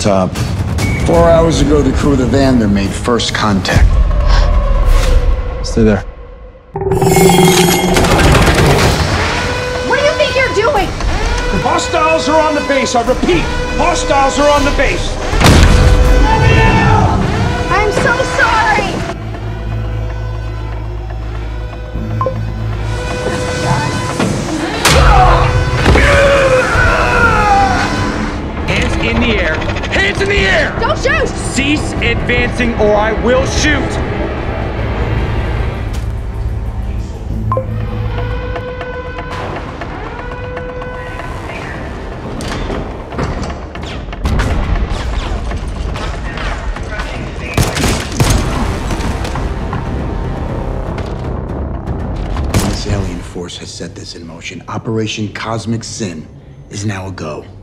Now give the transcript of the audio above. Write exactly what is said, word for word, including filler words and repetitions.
top. Four hours ago, the crew of the Vander made first contact. Stay there. What do you think you're doing? Hostiles are on the base. I repeat, hostiles are on the base. I'm so sorry. Hands in the air. Hands in the air. Don't shoot. Cease advancing or I will shoot. This alien force has set this in motion. Operation Cosmic Sin is now a go.